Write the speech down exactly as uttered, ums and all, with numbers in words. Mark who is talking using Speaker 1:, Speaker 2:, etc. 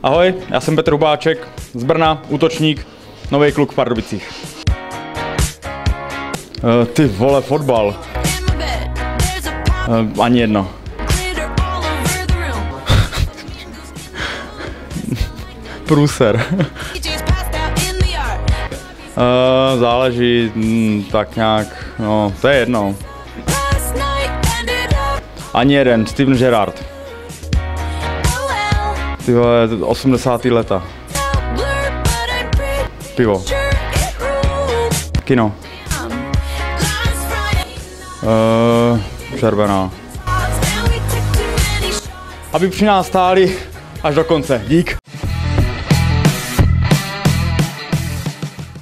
Speaker 1: Ahoj, já jsem Petr Hubáček z Brna, útočník, nový kluk v Pardubicích. Uh, ty vole, fotbal. Uh, ani jedno. Průser. uh, záleží, mm, tak nějak, no, to je jedno. Ani jeden, Steven Gerrard. Ty vole, osmdesátá leta. Pivo. Kino. Uh, červená. Aby při nás stáli až do konce. Dík.